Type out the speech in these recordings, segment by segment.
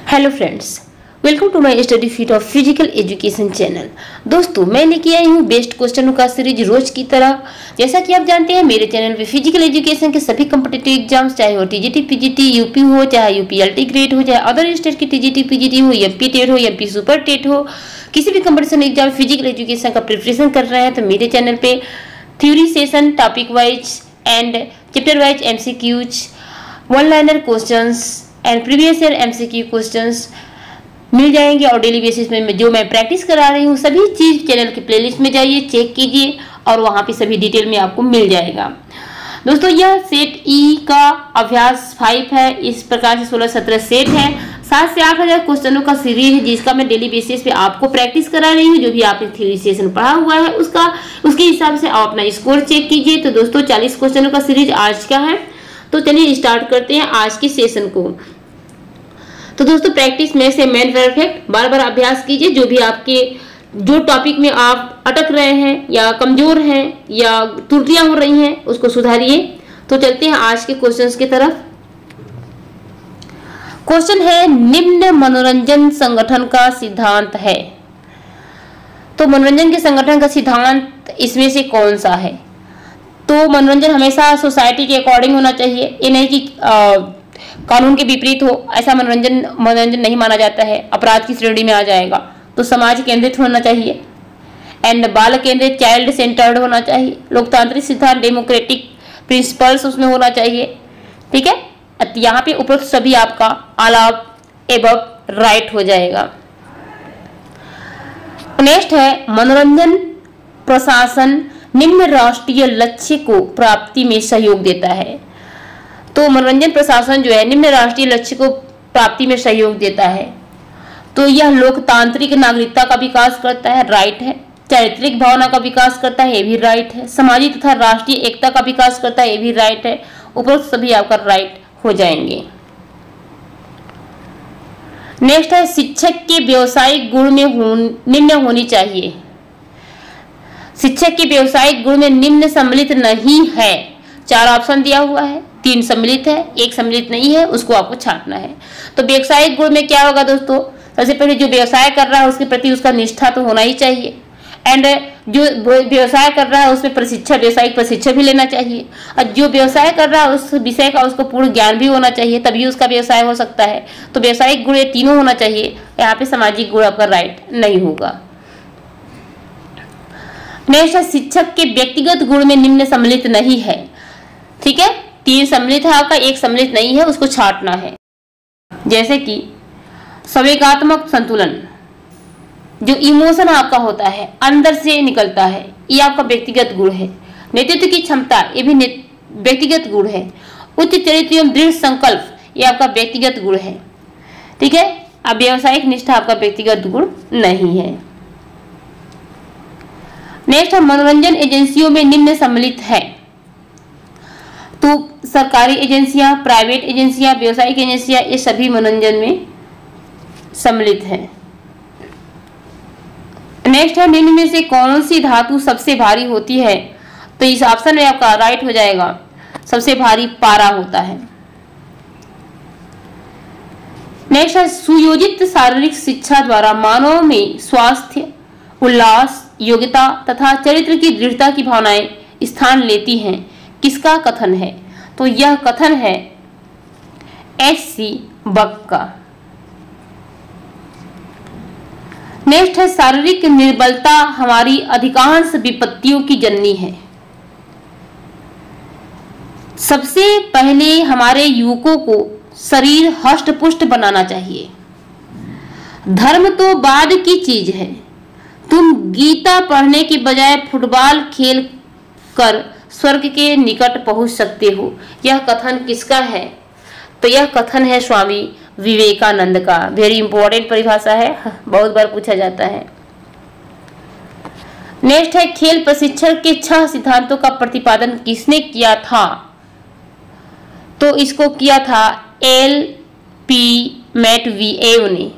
Hello friends, welcome to my study feet of physical education channel. दोस्तों, मैं लेके आई हूँ बेस्ट क्वेश्चनों का सीरीज रोज की तरह। जैसा कि आप जानते हैं, मेरे चैनल पे फिजिकल एजुकेशन के सभी कॉम्पिटिटिव एग्जाम्स, चाहे वो टीजीटी, पीजीटी, यूपी हो, चाहे यूपीएलटी ग्रेड हो, चाहे अदर स्टेट की टीजीटी, पीजीटी हो, एमपी टेट हो, एमपी सुपर टेट हो, किसी भी कॉम्पिटिशन एग्जाम फिजिकल एजुकेशन का प्रिपरेशन कर रहे हैं तो मेरे चैनल पे theory session, topic wise and chapter wise MCQs, one liner questions and previous year MCQ questions मिल जाएंगे। और डेली बेसिस में जो मैं प्रैक्टिस करा रही हूँ सभी चीज चैनल की प्लेलिस्ट में जाइए, चेक कीजिए और वहाँ पे सभी डिटेल में आपको मिल जाएगा। दोस्तों, यह सेट ई का अभ्यास 5 है। इस प्रकार से 16-17 सेट है। 7 से 8 हजार क्वेश्चनों का सीरीज है जिसका मैं डेली बेसिस पे आपको प्रैक्टिस करा रही हूँ। जो भी आपने थ्योरी सेशन पढ़ा हुआ है उसके हिसाब से आप अपना स्कोर चेक कीजिए। तो दोस्तों, 40 क्वेश्चनों का सीरीज आज का है। तो चलिए स्टार्ट करते हैं आज की सेशन को। तो दोस्तों, प्रैक्टिस में से मेन परफेक्ट बार बार अभ्यास कीजिए। जो टॉपिक में आप अटक रहे हैं या कमजोर हैं या त्रुटियां हो रही हैं उसको सुधारिए। तो चलते हैं आज के क्वेश्चंस की तरफ। क्वेश्चन है, निम्न मनोरंजन संगठन का सिद्धांत है। तो मनोरंजन के संगठन का सिद्धांत इसमें से कौन सा है? तो मनोरंजन हमेशा सोसाइटी के अकॉर्डिंग होना चाहिए। ये नहीं कि कानून के विपरीत हो, ऐसा मनोरंजन नहीं माना जाता है, अपराध की श्रेणी में आ जाएगा। तो समाज केंद्रित होना चाहिए एंड बाल केंद्रित, चाइल्ड सेंटर्ड होना चाहिए। लोकतांत्रिक सिद्धांत, डेमोक्रेटिक प्रिंसिपल्स उसमें होना चाहिए। ठीक है, यहाँ पे उपरोक्त सभी आपका अलाव एबव राइट हो जाएगा। नेक्स्ट है, मनोरंजन प्रशासन निम्न राष्ट्रीय लक्ष्य को प्राप्ति में सहयोग देता है। तो मनोरंजन प्रशासन जो है निम्न राष्ट्रीय लक्ष्य को प्राप्ति में सहयोग देता है। तो यह लोकतांत्रिक नागरिकता का विकास करता है, राइट है। चारित्रिक भावना का विकास करता है, ये भी राइट है। सामाजिक तथा राष्ट्रीय एकता का विकास करता है, ये भी राइट है। उपरोक्त सभी आपका राइट हो जाएंगे। नेक्स्ट है, शिक्षक के व्यवसायिक गुण में निम्न होनी चाहिए। शिक्षक के व्यवसायिक गुण में निम्न सम्मिलित नहीं है। 4 ऑप्शन दिया हुआ है, 3 सम्मिलित है, 1 सम्मिलित नहीं है, उसको आपको छांटना है। तो व्यवसायिक गुण में क्या होगा दोस्तों? सबसे पहले जो व्यवसाय कर रहा है उसके प्रति उसका निष्ठा तो होना ही चाहिए एंड जो व्यवसाय कर रहा है उसमें व्यवसायिक प्रशिक्षण भी लेना चाहिए। और जो व्यवसाय कर रहा है उस विषय का उसको पूर्ण ज्ञान भी होना चाहिए, तभी उसका व्यवसाय हो सकता है। तो व्यवसायिक गुण ये तीनों होना चाहिए। यहाँ पे सामाजिक गुण आपका राइट नहीं होगा। नेक्स्ट है, शिक्षक के व्यक्तिगत गुण में निम्न सम्मिलित नहीं है। ठीक है, 3 सम्मिलित है आपका, 1 सम्मिलित नहीं है, उसको छांटना है। जैसे कि संवेगात्मक संतुलन, जो इमोशन आपका होता है अंदर से निकलता है, ये आपका व्यक्तिगत गुण है। नेतृत्व की क्षमता, ये भी व्यक्तिगत गुण है। उच्च चरित्र एवं दृढ़ संकल्प, ये आपका व्यक्तिगत गुण है। ठीक है, अब व्यवसायिक निष्ठा आपका व्यक्तिगत गुण नहीं है। नेक्स्ट है, मनोरंजन एजेंसियों में निम्न सम्मिलित है। तो सरकारी एजेंसियां, प्राइवेट एजेंसियां, व्यावसायिक एजेंसियां, ये सभी मनोरंजन में सम्मिलित है। नेक्स्ट है, निम्न में से कौन सी धातु सबसे भारी होती है? तो इस ऑप्शन में आपका राइट हो जाएगा, सबसे भारी पारा होता है। नेक्स्ट है, सुयोजित शारीरिक शिक्षा द्वारा मानव में स्वास्थ्य, उल्लास, योग्यता तथा चरित्र की दृढ़ता की भावनाएं स्थान लेती हैं। किसका कथन है? तो यह कथन है H.C. बक का। नेक्स्ट है, शारीरिक निर्बलता हमारी अधिकांश विपत्तियों की जननी है। सबसे पहले हमारे युवकों को शरीर हष्ट-पुष्ट बनाना चाहिए। धर्म तो बाद की चीज है। तुम गीता पढ़ने के बजाय फुटबॉल खेल कर स्वर्ग के निकट पहुंच सकते हो। यह कथन किसका है? तो यह कथन है स्वामी विवेकानंद का। वेरी इंपॉर्टेंट परिभाषा है, बहुत बार पूछा जाता है। नेक्स्ट है, खेल प्रशिक्षण के 6 सिद्धांतों का प्रतिपादन किसने किया था? तो इसको किया था L.P. मैटवीएव ने।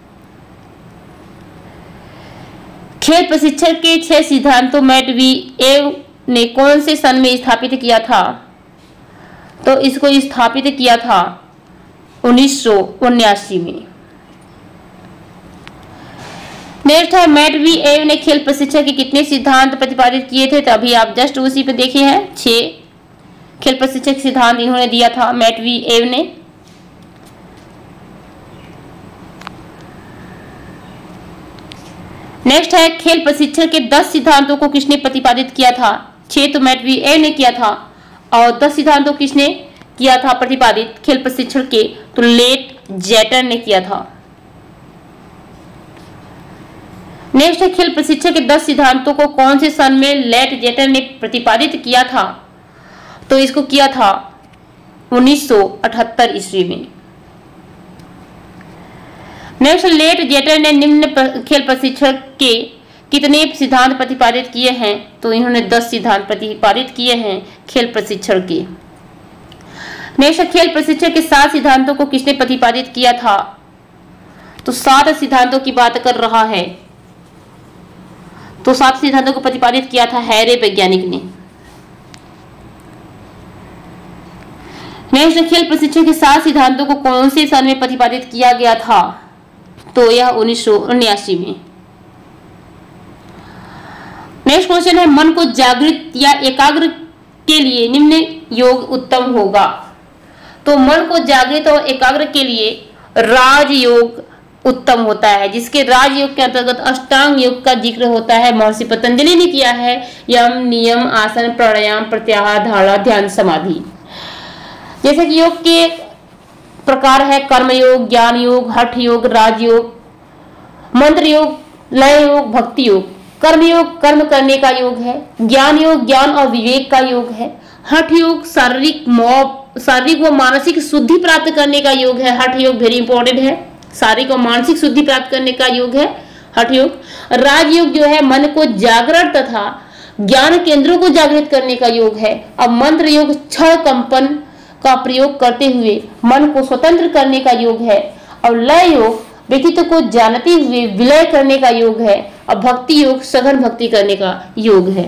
खेल प्रशिक्षण के 6 सिद्धांतों मैटवीएव ने कौन से सन में स्थापित किया था? तो इसको स्थापित किया था 1979 में। नेक्स्ट है मैटवीएव ने खेल प्रशिक्षण के कितने सिद्धांत प्रतिपादित किए थे? तो अभी आप जस्ट उसी पे देखे हैं, 6 खेल प्रशिक्षण सिद्धांत इन्होंने दिया था मैटवीएव ने। नेक्स्ट है खेल प्रशिक्षण के 10 सिद्धांतों को किसने प्रतिपादित किया था? 6 तो मैटवीएव ने किया था और 10 सिद्धांतों किसने किया था प्रतिपादित खेल प्रशिक्षण के? तो लेट जेटर ने किया था। नेक्स्ट है खेल प्रशिक्षण के 10 सिद्धांतों को कौन से सन में लेट जेटर ने प्रतिपादित किया था? तो इसको किया था 1978 ईस्वी में। नेक्स्ट, लेट जेटर ने निम्न खेल प्रशिक्षण के कितने सिद्धांत प्रतिपादित किए हैं? तो इन्होंने 10 सिद्धांत प्रतिपादित किए हैं खेल प्रशिक्षण के। नेक्स्ट, खेल प्रशिक्षण के 7 सिद्धांतों को किसने प्रतिपादित किया था? तो 7 सिद्धांतों की बात कर रहा है, तो 7 सिद्धांतों को प्रतिपादित किया था हैरे वैज्ञानिक ने। नेक्स्ट, खेल प्रशिक्षण के 7 सिद्धांतों को कौन से सन में प्रतिपादित किया गया था? तो यह 1979 में। नेक्स्ट क्वेश्चन है मन को जागृत या एकाग्र के लिए निम्न योग उत्तम होगा। तो मन को जागृत और एकाग्र के लिए राजयोग उत्तम होता है, जिसके राजयोग के अंतर्गत अष्टांग योग का जिक्र होता है। महर्षि पतंजलि ने किया है यम, नियम, आसन, प्राणायाम, प्रत्याहार, धारणा, ध्यान, समाधि। जैसे कि योग के प्रकार है कर्म योग, ज्ञान योग, हठ योग, राजयोग, मंत्र योग, लय योग, भक्ति योग। कर्म योग कर्म करने का योग है। ज्ञान योग ज्ञान और विवेक का योग है। हठ योग शारीरिक व मानसिक शुद्धि प्राप्त करने का योग है। हठ योग वेरी इंपॉर्टेंट है, शारीरिक और मानसिक शुद्धि प्राप्त करने का योग है हठ योग। राजयोग जो है मन को जागरण तथा ज्ञान केंद्रों को जागृत करने का योग है। अब मंत्र योग क्षण कंपन का प्रयोग करते हुए मन को स्वतंत्र करने का योग है। और लय योग व्यक्तित्व को जानते हुए विलय करने का योग है। और भक्ति योग सघन भक्ति करने का योग है।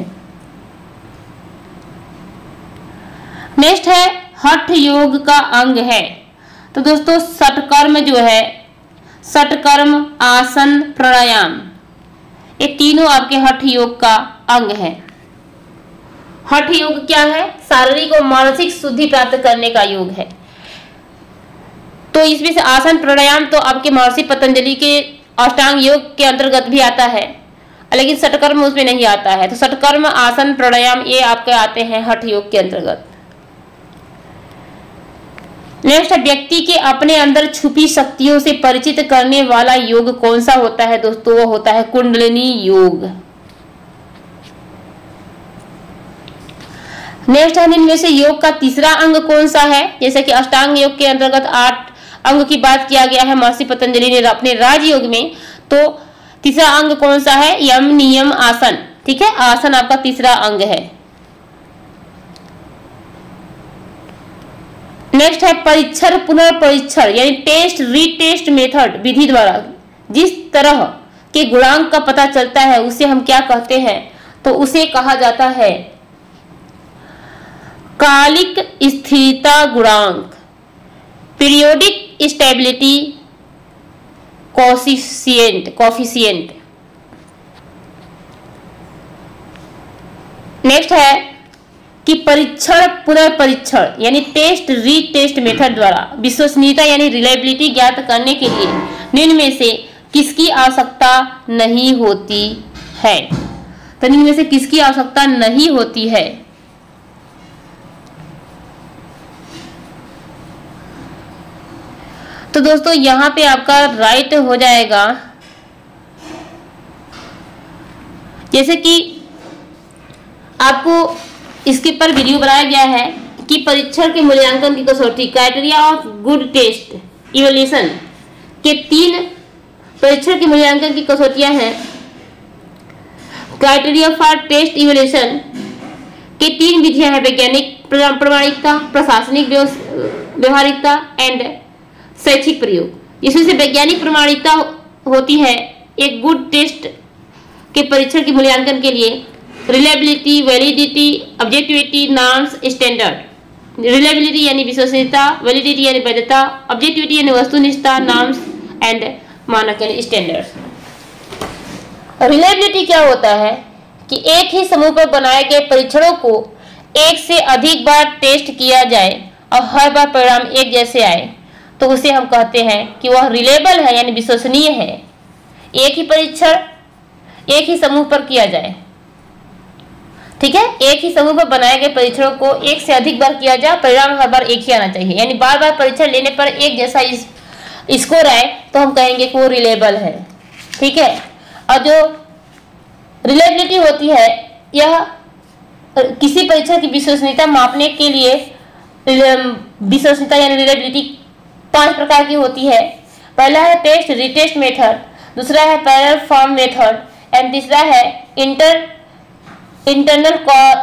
नेक्स्ट है हठ योग का अंग है। तो दोस्तों षटकर्म जो है, षटकर्म, आसन, प्राणायाम, ये तीनों आपके हठ योग का अंग है। हठ योग क्या है? शारीरिक और मानसिक शुद्धि प्राप्त करने का योग है। तो इसमें से आसन प्राणायाम तो आपके महर्षि पतंजलि के अष्टांग योग के अंतर्गत भी आता है, लेकिन षटकर्म उसमें नहीं आता है। तो षटकर्म, आसन, प्राणायाम ये आपके आते हैं हठ योग के अंतर्गत। नेक्स्ट, व्यक्ति के अपने अंदर छुपी शक्तियों से परिचित करने वाला योग कौन सा होता है? दोस्तों वो होता है कुंडलिनी योग। नेक्स्ट है इनमें से योग का तीसरा अंग कौन सा है? जैसे कि अष्टांग योग के अंतर्गत 8 अंग की बात किया गया है महर्षि पतंजलि ने अपने राजयोग में, तो तीसरा अंग कौन सा है? यम, नियम, आसन। ठीक है, आसन आपका तीसरा अंग है। नेक्स्ट है परीक्षण पुनर्परीक्षण यानी टेस्ट रीटेस्ट मेथड विधि द्वारा जिस तरह के गुणांक का पता चलता है उसे हम क्या कहते हैं? तो उसे कहा जाता है कालिक स्थिरता गुणांक, पीरियोडिक स्टेबिलिटी कोफिशिएंट। नेक्स्ट है कि परीक्षण पुनर्परीक्षण यानी टेस्ट रीटेस्ट मेथड द्वारा विश्वसनीयता यानी रिलायबिलिटी ज्ञात करने के लिए निम्न में से किसकी आवश्यकता नहीं होती है? तो निम्न में से किसकी आवश्यकता नहीं होती है? तो दोस्तों यहाँ पे आपका राइट हो जाएगा, जैसे कि आपको इसके पर वीडियो बनाया गया है कि परीक्षण के मूल्यांकन की कसौटी criteria of good test evaluation के 3 परीक्षण के मूल्यांकन की कसौटियां हैं। क्राइटेरिया फॉर टेस्ट इवैल्यूएशन के 3 विधियां हैं, वैज्ञानिक प्रमाणिकता, प्रशासनिक व्यवहारिकता एंड शैक्षिक प्रयोग। इसमें से वैज्ञानिक प्रमाणिकता होती है एक गुड टेस्ट के परीक्षण के मूल्यांकन के लिए reliability, validity, objectivity, norms, standard. Reliability यानी विश्वसनीयता, वैलिडिटी यानी वैधता, ऑब्जेक्टिविटी यानी वस्तुनिष्ठता, नॉर्म्स एंड मानक यानी स्टैंडर्ड्स। रिलायबिलिटी क्या होता है कि एक ही समूह पर बनाए गए परीक्षणों को एक से अधिक बार टेस्ट किया जाए और हर बार परिणाम एक जैसे आए, तो उसे हम कहते हैं कि वह रिलेबल है, यानी विश्वसनीय है। एक ही परीक्षण एक ही समूह पर किया जाए, ठीक है, एक ही समूह पर बनाए गए परीक्षणों को एक से अधिक बार किया जाए, परिणाम हर बार एक ही आना चाहिए, यानी बार बार परीक्षण लेने पर एक जैसा स्कोर आए तो हम कहेंगे कि वो रिलेबल है, ठीक है। और जो रिलायबिलिटी होती है, यह किसी परीक्षण की विश्वसनीयता मापने के लिए विश्वसनीयता यानी रिलायबिलिटी 5 प्रकार की होती है। पहला है टेस्ट रीटेस्ट मेथड, दूसरा है पैरेलल फॉर्म मेथड, एंड तीसरा है internal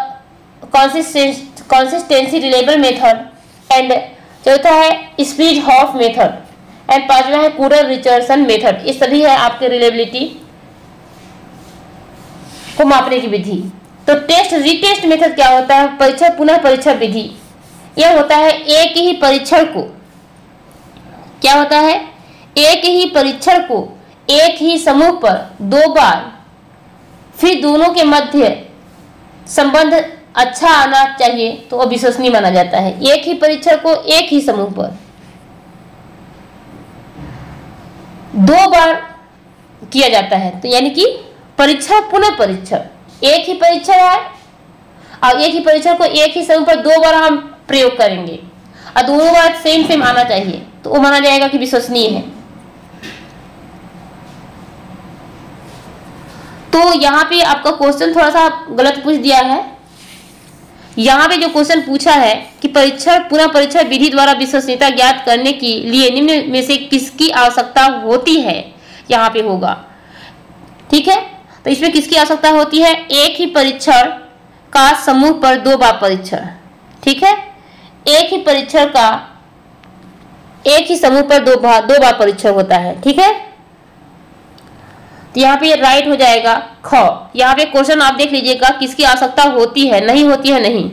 consistency reliable method, and चौथा है स्पीड हॉफ मेथड, एंड पांचवा है कूलर रिचर्डसन मेथड। ये सभी है आपके रिलेबिलिटी को मापने की विधि। तो टेस्ट रीटेस्ट मेथड क्या होता है? परीक्षण पुनः परीक्षण विधि। यह होता है एक ही परीक्षण को, क्या होता है, एक ही परीक्षण को एक ही समूह पर 2 बार, फिर दोनों के मध्य संबंध अच्छा आना चाहिए तो अविश्वसनीय माना जाता है। एक ही परीक्षण को एक ही समूह पर 2 बार किया जाता है, तो यानी कि परीक्षण पुनः परीक्षण, एक ही परीक्षण है और एक ही परीक्षण को एक ही समूह पर 2 बार हम प्रयोग करेंगे और दोनों बार सेम आना चाहिए, तो वो माना जाएगा कि विश्वसनीय है। तो यहाँ पे आपका क्वेश्चन थोड़ा सा गलत पूछ दिया है। यहाँ पे जो क्वेश्चन पूछा है कि परीक्षण पुनः परीक्षण विधि द्वारा विश्वसनीयता ज्ञात करने के लिए निम्न में से किसकी आवश्यकता होती है, यहाँ पे होगा, ठीक है। तो इसमें किसकी आवश्यकता होती है? एक ही परीक्षण का समूह पर 2 बार परीक्षण, ठीक है, एक ही परीक्षण का एक ही समूह पर 2 बार परीक्षण होता है, ठीक है। तो यहाँ पे राइट हो जाएगा ख। यहाँ पे क्वेश्चन आप देख लीजिएगा, किसकी आवश्यकता होती है, नहीं होती है, नहीं।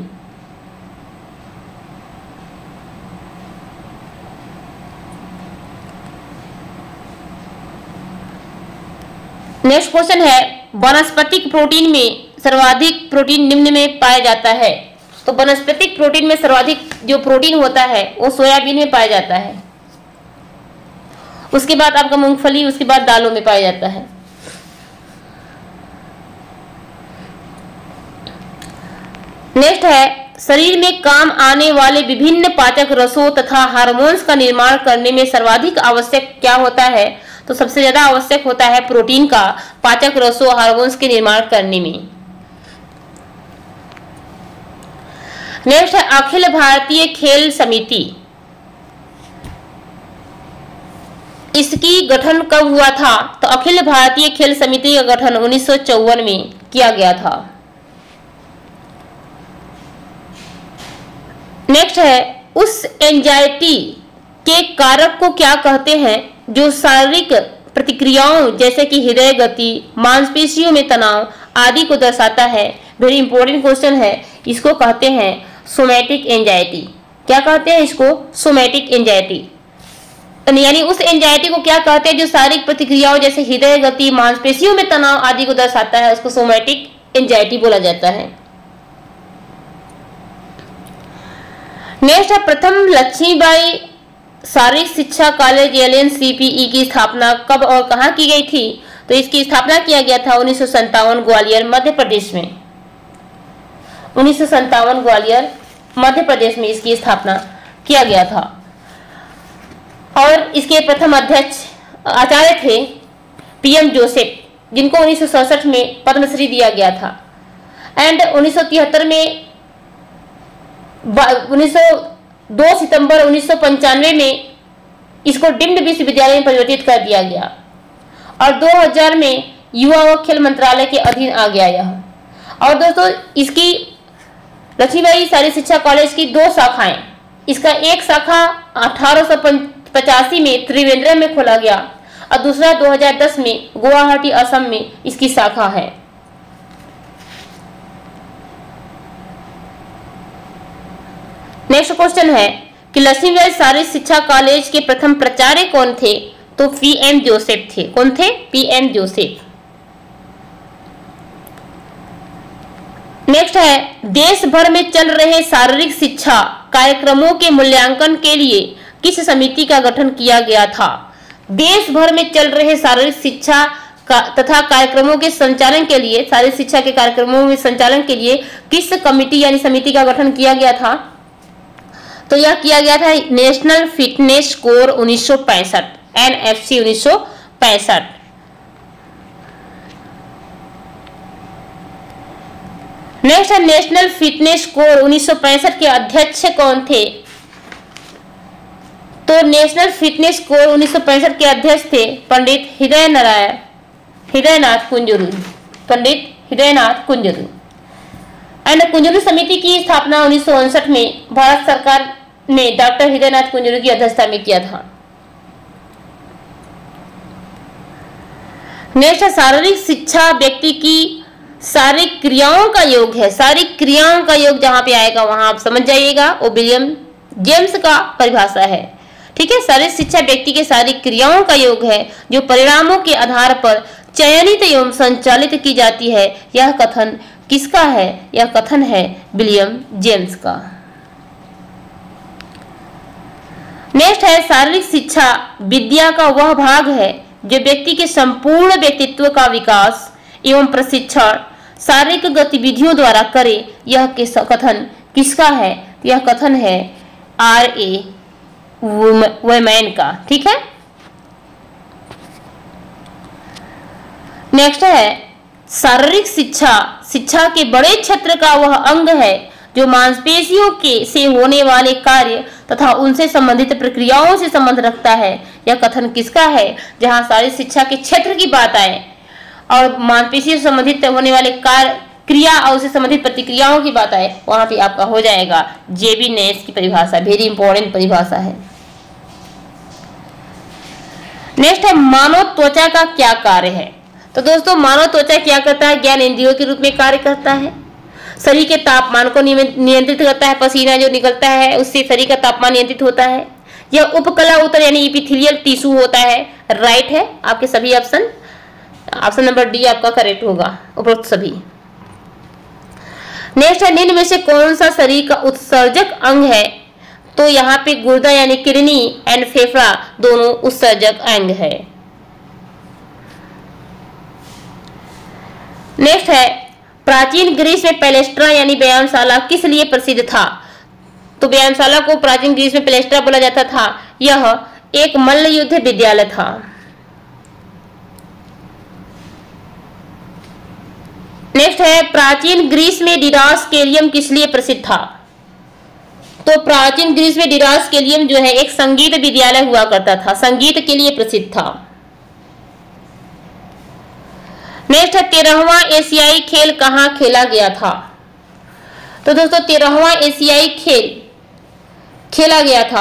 नेक्स्ट क्वेश्चन है, वनस्पतिक प्रोटीन में सर्वाधिक प्रोटीन निम्न में पाया जाता है। तो वनस्पतिक प्रोटीन में सर्वाधिक जो प्रोटीन होता है वो सोयाबीन में पाया जाता है, उसके बाद आपका मूंगफली, उसके बाद दालों में पाया जाता है। नेक्स्ट है, शरीर में काम आने वाले विभिन्न पाचक रसों तथा हार्मोन्स का निर्माण करने में सर्वाधिक आवश्यक क्या होता है? तो सबसे ज्यादा आवश्यक होता है प्रोटीन का पाचक रसों हार्मोन्स के निर्माण करने में। नेक्स्ट है, अखिल भारतीय खेल समिति, इसकी गठन कब हुआ था? तो अखिल भारतीय खेल समिति का गठन 1954 में किया गया था। नेक्स्ट है, उस एंजाइटी के कारक को क्या कहते हैं जो शारीरिक प्रतिक्रियाओं जैसे कि हृदय गति, मांसपेशियों में तनाव आदि को दर्शाता है? वेरी इंपॉर्टेंट क्वेश्चन है। इसको कहते हैं सोमैटिक एंजाइटी। क्या कहते हैं इसको? Somatic anxiety. यानी उस एंजाइटी को क्या कहते हैं जो शारीरिक प्रतिक्रियाओं जैसे हृदय गति, मांसपेशियों में तनाव आदि को दर्शाता है, उसको सोमैटिक एंजाइटी बोला जाता है। नेक्स्ट है, प्रथम लक्ष्मीबाई शारीरिक शिक्षा कॉलेज LNCPE की स्थापना कब और कहां की गई थी? तो इसकी स्थापना किया गया था 1957 ग्वालियर मध्य प्रदेश में। 1957 ग्वालियर मध्य प्रदेश में इसकी स्थापना किया गया था। और इसके प्रथम अध्यक्ष आचार्य थे PM जोसेफ, जिनको 1967 में पद्मश्री दिया गया था। एंड 1973 में 2 सितंबर 1995 में इसको डीम्ड विश्वविद्यालय में परिवर्तित कर दिया गया और 2000 में युवा व खेल मंत्रालय के अधीन आ गया यह। और दोस्तों, इसकी लक्ष्मीबाई शारीरिक शिक्षा कॉलेज की 2 शाखाएं, इसका एक शाखा 1885 में त्रिवेंद्रम में खोला गया और दूसरा 2010 में गुवाहाटी असम में इसकी शाखा है। नेक्स्ट क्वेश्चन है कि लक्ष्मीबाई शारीरिक शिक्षा कॉलेज के प्रथम प्राचार्य कौन थे? तो PM जोसेफ थे। कौन थे? PM Joseph. नेक्स्ट है, देश भर में चल रहे शारीरिक शिक्षा कार्यक्रमों के मूल्यांकन के लिए किस समिति का गठन किया गया था? देश भर में चल रहे शारीरिक शिक्षा तथा कार्यक्रमों के संचालन के लिए, शारीरिक शिक्षा के कार्यक्रमों में संचालन के लिए किस कमिटी यानी समिति का गठन किया गया था? तो यह किया गया था national fitness corps 1965, NFC 1965। Next है, नेशनल फिटनेस कोर 1965 के अध्यक्ष कौन थे? तो नेशनल फिटनेस कोर 1965 के अध्यक्ष थे पंडित हृदयनाथ कुंजरू, पंडित हृदयनाथ कुंजरू। एंड कुंजरू समिति की स्थापना 1959 में भारत सरकार ने डॉक्टर हृदयनाथ कुंजरू की अध्यक्षता में किया था। नेक्स्ट, शारीरिक शिक्षा व्यक्ति की शारीरिक क्रियाओं का योग है। शारीरिक क्रियाओं का योग जहां पे आएगा वहां आप समझ जाइएगा, वो विलियम जेम्स का परिभाषा है। ठीक है, शारीरिक शिक्षा व्यक्ति के शारीरिक क्रियाओं का योग है जो परिणामों के आधार पर चयनित एवं संचालित की जाती है। यह कथन किसका है? यह कथन है विलियम जेम्स का। नेक्स्ट है, शारीरिक शिक्षा विद्या का वह भाग है जो व्यक्ति के संपूर्ण व्यक्तित्व का विकास एवं प्रशिक्षण शारीरिक गतिविधियों द्वारा करे। यह कथन किसका है? यह कथन है R.A. वुमैन का। ठीक है, नेक्स्ट है, शारीरिक शिक्षा के बड़े क्षेत्र का वह अंग है जो मांसपेशियों के से होने वाले कार्य तथा उनसे संबंधित प्रक्रियाओं से संबंध रखता है। यह कथन किसका है? जहां शारीरिक शिक्षा के क्षेत्र की बात आए और मांसपेशी से संबंधित होने वाले कार्य क्रिया और उससे संबंधित प्रतिक्रियाओं की बात आए, वहां पे आपका हो जाएगा जेबी नेस की परिभाषा। वेरी इंपॉर्टेंट परिभाषा है। नेक्स्ट है, मानव त्वचा का क्या कार्य है? तो दोस्तों, मानव त्वचा क्या करता है? ज्ञान इंद्रियों के रूप में कार्य करता है, शरीर के तापमान को नियंत्रित करता है। पसीना जो निकलता है उससे शरीर का तापमान नियंत्रित होता है। यह उपकला उत्तर यानी इपिथेलियल टिश्यू होता है। राइट है आपके सभी ऑप्शन। ऑप्शन नंबर डी आपका करेक्ट होगा, उपरोक्त सभी। नेक्स्ट है, निम्न में से कौन सा शरीर का उत्सर्जक अंग है? तो यहाँ पे गुर्दा यानी किडनी एंड फेफड़ा दोनों उत्सर्जक अंग है। नेक्स्ट है, प्राचीन ग्रीस में पैलेस्ट्रा यानी व्यायामशाला किस लिए प्रसिद्ध था? तो व्यायामशाला को प्राचीन ग्रीस में पैलेस्ट्रा बोला जाता था। यह एक मल्ल युद्ध विद्यालय था। नेक्स्ट है, प्राचीन ग्रीस में डिडास्केलियम किस लिए प्रसिद्ध था? तो प्राचीन ग्रीस में डिडास्केलियम जो है एक संगीत विद्यालय हुआ करता था, संगीत के लिए प्रसिद्ध था। नेक्स्ट है, 13वां एशियाई खेल कहाँ खेला गया था? तो दोस्तों 13वां एशियाई खेल खेला गया था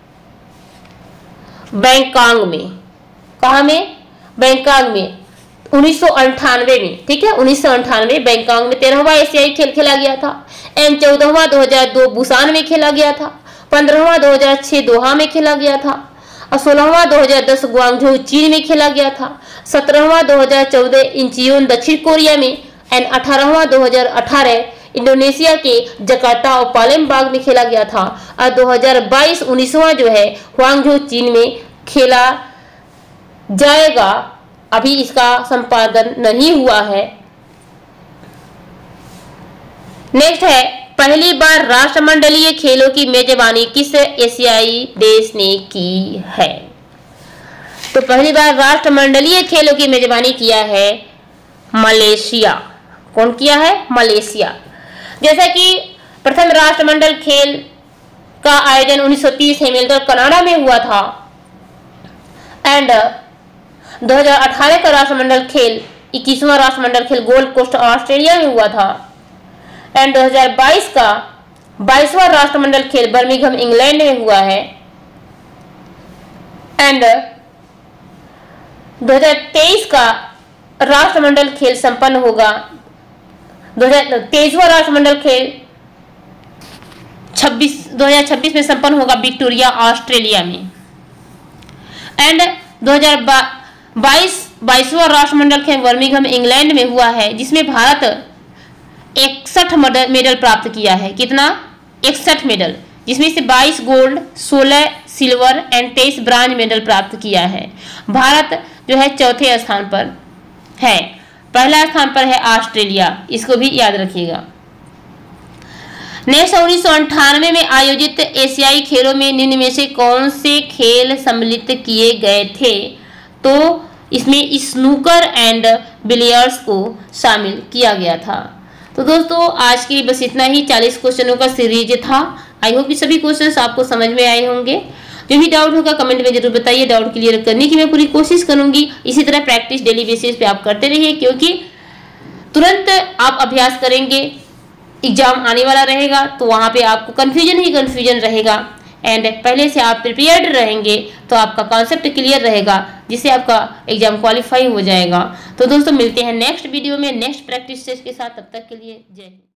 बैंकॉक में। कहाँ में? बैंकॉक में 1998 में। ठीक है, 1998 बैंकॉक में 13वां एशियाई खेल खेला गया था। एंड 14वां 2002 बुसान में खेला गया था। 15वां 2006 दोहा में खेला गया था। और 16वां 2010 ग्वांगझू चीन में खेला गया था। 17वां 2014 इंचियोन दक्षिण कोरिया में। एंड 18वां 2018 इंडोनेशिया के जकार्ता और पालेमबांग में खेला गया था। और 2022 19वां जो है ग्वांगझू चीन में खेला जाएगा। अभी इसका संपादन नहीं हुआ है। नेक्स्ट है, पहली बार राष्ट्रमंडलीय खेलों की मेजबानी किस एशियाई देश ने की है? तो पहली बार राष्ट्रमंडलीय खेलों की मेजबानी किया है मलेशिया। कौन किया है? मलेशिया। जैसा कि प्रथम राष्ट्रमंडल खेल का आयोजन 1930 हेमिल्टन कनाडा में हुआ था। एंड 2018 का राष्ट्रमंडल खेल 21वां राष्ट्रमंडल खेल गोल्ड कोस्ट ऑस्ट्रेलिया में हुआ था। एंड 2022 का 22वां राष्ट्रमंडल खेल बर्मिंघम इंग्लैंड में हुआ है। एंड 2023 का राष्ट्रमंडल खेल संपन्न होगा। 2023वां राष्ट्रमंडल खेल 2026 में संपन्न होगा विक्टोरिया ऑस्ट्रेलिया में। एंड 2022वां राष्ट्रमंडल खेल बर्मिंघम इंग्लैंड में हुआ है, जिसमें भारत 61 मेडल प्राप्त किया है। कितना? 61 मेडल, जिसमें से 22 gold, 16 silver and 23 bronze medal प्राप्त किया है। भारत जो है चौथे स्थान पर है। पहला स्थान पर है ऑस्ट्रेलिया, इसको भी याद रखिएगा। नेक्स्ट 1998 में आयोजित एशियाई खेलों में निम्न में से कौन से खेल सम्मिलित किए गए थे? तो इसमें स्नूकर एंड बिलियर्ड्स को शामिल किया गया था। तो दोस्तों आज के लिए बस इतना ही, 40 क्वेश्चनों का सीरीज था। आई होप कि सभी क्वेश्चंस आपको समझ में आए होंगे। जो भी डाउट होगा कमेंट में जरूर बताइए, डाउट क्लियर करने की मैं पूरी कोशिश करूंगी। इसी तरह प्रैक्टिस डेली बेसिस पे आप करते रहिए, क्योंकि तुरंत आप अभ्यास करेंगे, एग्जाम आने वाला रहेगा तो वहाँ पे आपको कन्फ्यूजन ही कन्फ्यूजन रहेगा। एंड पहले से आप प्रिपेयर्ड रहेंगे तो आपका कॉन्सेप्ट क्लियर रहेगा, जिससे आपका एग्जाम क्वालिफाई हो जाएगा। तो दोस्तों मिलते हैं नेक्स्ट वीडियो में नेक्स्ट प्रैक्टिस टेस्ट के साथ। तब तक के लिए जय हिंद।